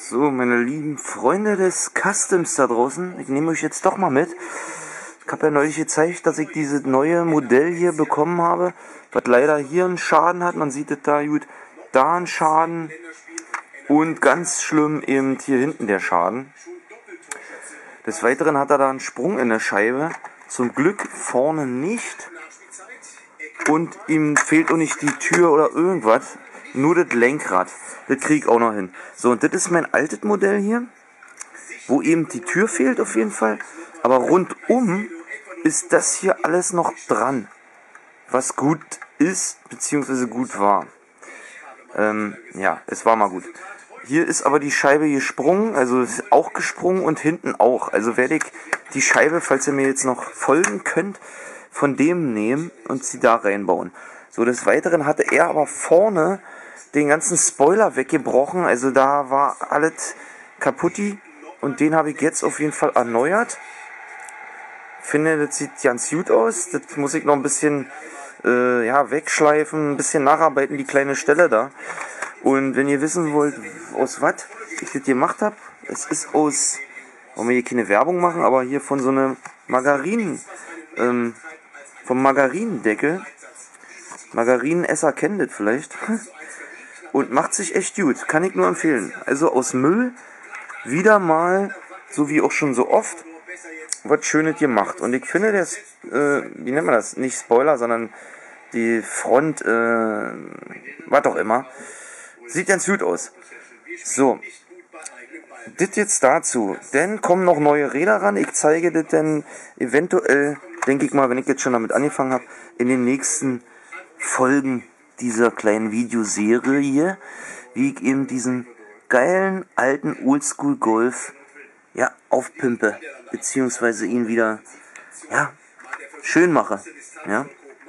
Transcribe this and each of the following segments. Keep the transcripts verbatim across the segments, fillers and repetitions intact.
So, meine lieben Freunde des Customs da draußen, ich nehme euch jetzt doch mal mit. Ich habe ja neulich gezeigt, dass ich dieses neue Modell hier bekommen habe, was leider hier einen Schaden hat. Man sieht es da gut, da einen Schaden und ganz schlimm eben hier hinten der Schaden. Des Weiteren hat er da einen Sprung in der Scheibe, zum Glück vorne nicht. Und ihm fehlt auch nicht die Tür oder irgendwas, nur das Lenkrad. Das kriege ich auch noch hin. So, und das ist mein altes Modell hier, wo eben die Tür fehlt auf jeden Fall. Aber rundum ist das hier alles noch dran, was gut ist, beziehungsweise gut war. Ähm, ja, es war mal gut. Hier ist aber die Scheibe gesprungen, also ist auch gesprungen und hinten auch. Also werde ich die Scheibe, falls ihr mir jetzt noch folgen könnt, von dem nehmen und sie da reinbauen. So, des Weiteren hatte er aber vorne den ganzen Spoiler weggebrochen, also da war alles kaputti und den habe ich jetzt auf jeden Fall erneuert. Finde, das sieht ganz gut aus, das muss ich noch ein bisschen äh, ja, wegschleifen, ein bisschen nacharbeiten, die kleine Stelle da. Und wenn ihr wissen wollt, aus was ich das gemacht habe, es ist aus, wollen wir hier keine Werbung machen, aber hier von so einem Margarinen, ähm, vom Margarinendeckel. Margarinenesser kennt das vielleicht. Und macht sich echt gut. Kann ich nur empfehlen. Also aus Müll wieder mal, so wie auch schon so oft, was Schönes gemacht. Und ich finde das, äh, wie nennt man das? Nicht Spoiler, sondern die Front, äh, was auch immer. Sieht ganz gut aus. So. Das jetzt dazu. Dann kommen noch neue Räder ran. Ich zeige das dann eventuell, denke ich mal, wenn ich jetzt schon damit angefangen habe, in den nächsten Folgen dieser kleinen Videoserie hier, wie ich eben diesen geilen alten Oldschool Golf ja aufpimpe, beziehungsweise ihn wieder ja schön mache. Ja.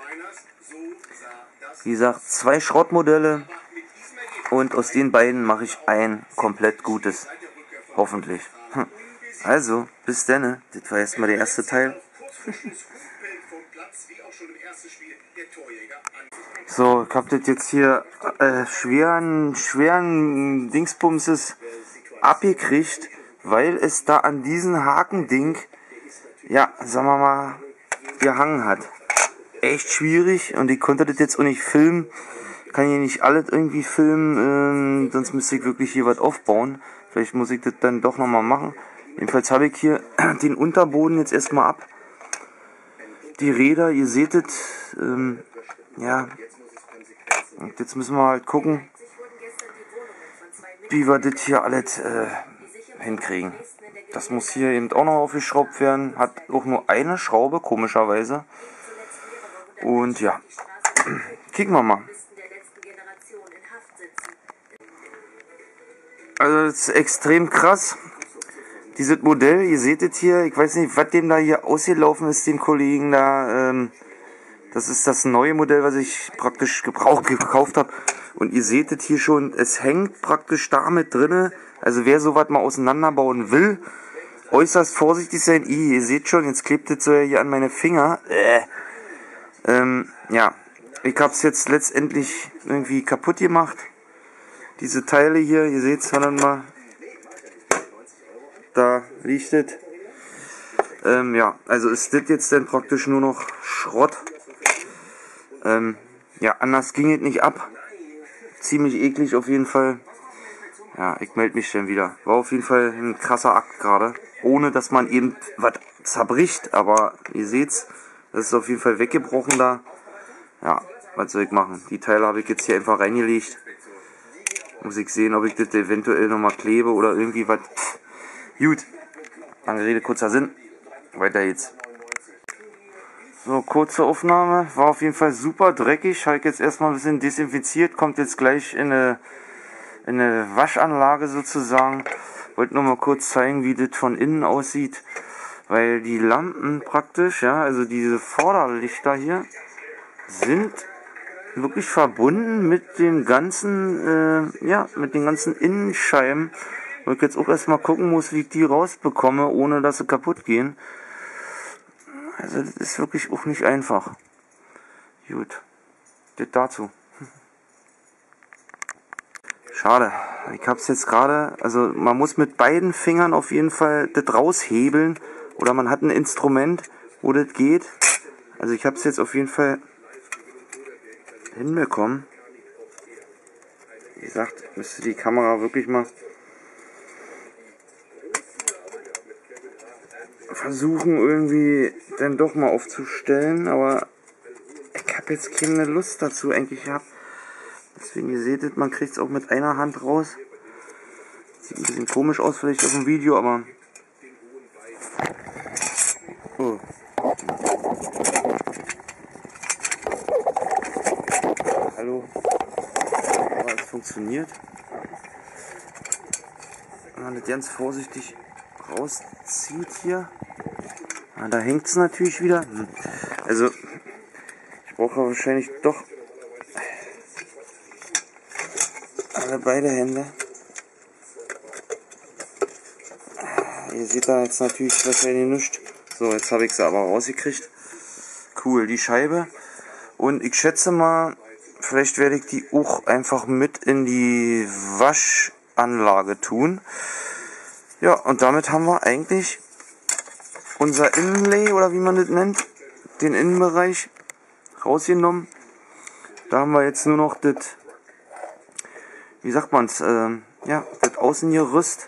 Wie gesagt, zwei Schrottmodelle und aus den beiden mache ich ein komplett gutes. Hoffentlich. Also, bis dann. Das war erstmal der erste Teil. So, ich hab das jetzt hier äh, schweren, schweren Dingsbumses abgekriegt, weil es da an diesem Hakending, ja, sagen wir mal, gehangen hat. Echt schwierig und ich konnte das jetzt auch nicht filmen. Ich kann hier nicht alles irgendwie filmen, äh, sonst müsste ich wirklich hier was aufbauen. Vielleicht muss ich das dann doch nochmal machen. Jedenfalls habe ich hier den Unterboden jetzt erstmal ab. Die Räder, ihr seht es, ähm, ja, und jetzt müssen wir halt gucken, wie wir das hier alles äh, hinkriegen. Das muss hier eben auch noch aufgeschraubt werden, hat auch nur eine Schraube, komischerweise. Und ja, kicken wir mal. Also das ist extrem krass. Dieses Modell, ihr seht es hier, ich weiß nicht, was dem da hier ausgelaufen ist, dem Kollegen da. Ähm, das ist das neue Modell, was ich praktisch gebraucht gekauft habe. Und ihr seht es hier schon, es hängt praktisch da mit drinne. Also wer sowas mal auseinanderbauen will, äußerst vorsichtig sein. I, ihr seht schon, jetzt klebt es so hier an meine Finger. Äh. Ähm, ja, ich habe es jetzt letztendlich irgendwie kaputt gemacht. Diese Teile hier, ihr seht es dann mal. Da liegt es. Ähm, ja, also ist das jetzt dann praktisch nur noch Schrott. Ähm, ja, anders ging es nicht ab. Ziemlich eklig auf jeden Fall. Ja, ich melde mich dann wieder. War auf jeden Fall ein krasser Akt gerade. Ohne dass man eben was zerbricht. Aber ihr seht's, das ist auf jeden Fall weggebrochen da. Ja, was soll ich machen? Die Teile habe ich jetzt hier einfach reingelegt. Muss ich sehen, ob ich das eventuell nochmal klebe oder irgendwie was. Gut, lange Rede, kurzer Sinn. Weiter geht's. So, kurze Aufnahme. War auf jeden Fall super dreckig. Habe ich jetzt erstmal ein bisschen desinfiziert. Kommt jetzt gleich in eine, in eine Waschanlage sozusagen. Wollte nur mal kurz zeigen, wie das von innen aussieht. Weil die Lampen praktisch, ja, also diese Vorderlichter hier, sind wirklich verbunden mit den ganzen, äh, ja, mit den ganzen Innenscheiben. Wo ich jetzt auch erstmal gucken muss, wie ich die rausbekomme, ohne dass sie kaputt gehen. Also das ist wirklich auch nicht einfach. Gut, das dazu. Schade. Ich hab's jetzt gerade, also man muss mit beiden Fingern auf jeden Fall das raushebeln. Oder man hat ein Instrument, wo das geht. Also ich hab's jetzt auf jeden Fall hinbekommen. Wie gesagt, ich müsste die Kamera wirklich mal versuchen irgendwie dann doch mal aufzustellen, aber ich habe jetzt keine Lust dazu eigentlich gehabt. Deswegen, ihr seht es, man kriegt es auch mit einer Hand raus. Sieht ein bisschen komisch aus vielleicht auf dem Video, aber oh. Hallo. Aber es funktioniert. Wenn man das ganz vorsichtig rauszieht hier. Ah, da hängt es natürlich wieder. Also, ich brauche wahrscheinlich doch alle beide Hände. Ihr seht da jetzt natürlich wahrscheinlich nichts. So, jetzt habe ich sie aber rausgekriegt. Cool, die Scheibe. Und ich schätze mal, vielleicht werde ich die auch einfach mit in die Waschanlage tun. Ja, und damit haben wir eigentlich unser Innenlay, oder wie man das nennt, den Innenbereich rausgenommen. Da haben wir jetzt nur noch das, wie sagt man es, äh, ja, das Außengerüst.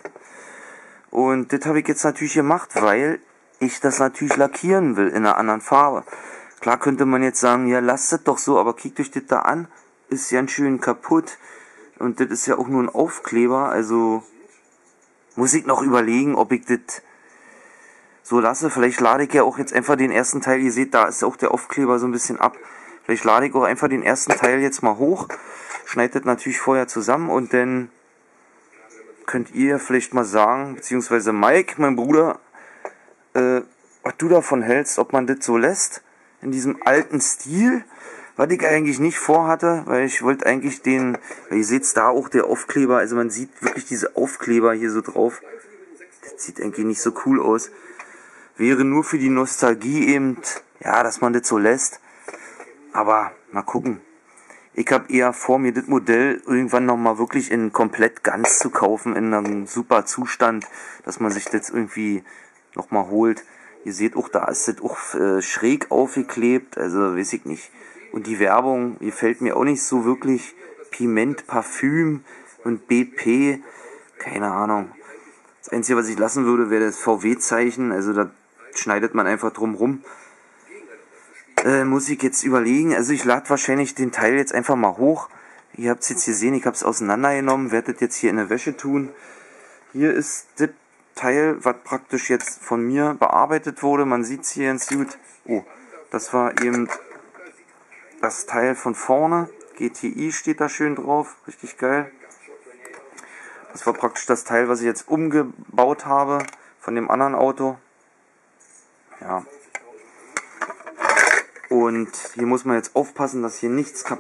Und das habe ich jetzt natürlich gemacht, weil ich das natürlich lackieren will in einer anderen Farbe. Klar könnte man jetzt sagen, ja, lasst es doch so, aber kickt euch das da an, ist ganz schön kaputt. Und das ist ja auch nur ein Aufkleber, also muss ich noch überlegen, ob ich das so lasse. Vielleicht lade ich ja auch jetzt einfach den ersten Teil, ihr seht, da ist auch der Aufkleber so ein bisschen ab. Vielleicht lade ich auch einfach den ersten Teil jetzt mal hoch, schneide das natürlich vorher zusammen und dann könnt ihr vielleicht mal sagen, beziehungsweise Mike, mein Bruder, äh, was du davon hältst, ob man das so lässt, in diesem alten Stil, was ich eigentlich nicht vorhatte, weil ich wollte eigentlich den, weil ihr seht da auch der Aufkleber, also man sieht wirklich diese Aufkleber hier so drauf, das sieht eigentlich nicht so cool aus, wäre nur für die Nostalgie eben, ja, dass man das so lässt, aber mal gucken. Ich habe eher vor, mir das Modell irgendwann nochmal wirklich in komplett ganz zu kaufen, in einem super Zustand, dass man sich das irgendwie nochmal holt. Ihr seht auch, da ist das auch äh, schräg aufgeklebt, also weiß ich nicht. Und die Werbung gefällt mir auch nicht so wirklich. Piment, Parfüm und B P, keine Ahnung. Das Einzige, was ich lassen würde, wäre das V W-Zeichen, also da schneidet man einfach drum rum. Äh, muss ich jetzt überlegen, also ich lade wahrscheinlich den Teil jetzt einfach mal hoch. Ihr habt es jetzt gesehen, ich habe es auseinandergenommen, werde das jetzt hier in der Wäsche tun. Hier ist das Teil, was praktisch jetzt von mir bearbeitet wurde. Man sieht es hier ganz gut. Oh, das war eben das Teil von vorne. G T I steht da schön drauf. Richtig geil. Das war praktisch das Teil, was ich jetzt umgebaut habe von dem anderen Auto. Ja. Und hier muss man jetzt aufpassen, dass hier nichts kaputt